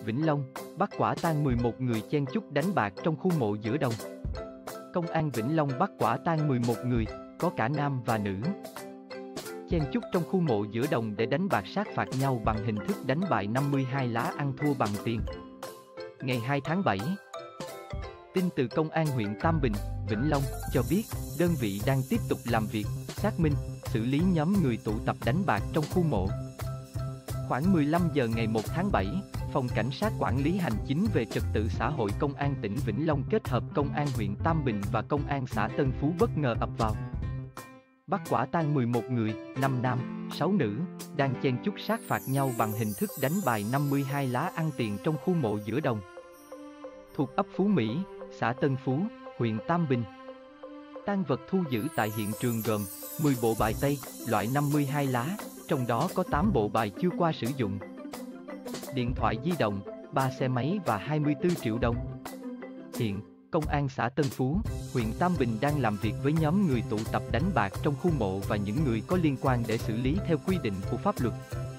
Vĩnh Long, bắt quả tang 11 người chen chúc đánh bạc trong khu mộ giữa đồng. Công an Vĩnh Long bắt quả tang 11 người, có cả nam và nữ, chen chúc trong khu mộ giữa đồng để đánh bạc sát phạt nhau bằng hình thức đánh bài 52 lá ăn thua bằng tiền. Ngày 2 tháng 7, tin từ Công an huyện Tam Bình, Vĩnh Long cho biết đơn vị đang tiếp tục làm việc, xác minh, xử lý nhóm người tụ tập đánh bạc trong khu mộ. Khoảng 15 giờ ngày 1 tháng 7, Phòng Cảnh sát Quản lý Hành chính về Trật tự xã hội Công an tỉnh Vĩnh Long kết hợp Công an huyện Tam Bình và Công an xã Tân Phú bất ngờ ập vào, bắt quả tang 11 người, 5 nam, 6 nữ, đang chen chúc sát phạt nhau bằng hình thức đánh bài 52 lá ăn tiền trong khu mộ giữa đồng, thuộc ấp Phú Mỹ, xã Tân Phú, huyện Tam Bình. Tang vật thu giữ tại hiện trường gồm 10 bộ bài tây, loại 52 lá, trong đó có 8 bộ bài chưa qua sử dụng, điện thoại di động, 3 xe máy và 24 triệu đồng. Hiện, Công an xã Tân Phú, huyện Tam Bình đang làm việc với nhóm người tụ tập đánh bạc trong khu mộ và những người có liên quan để xử lý theo quy định của pháp luật.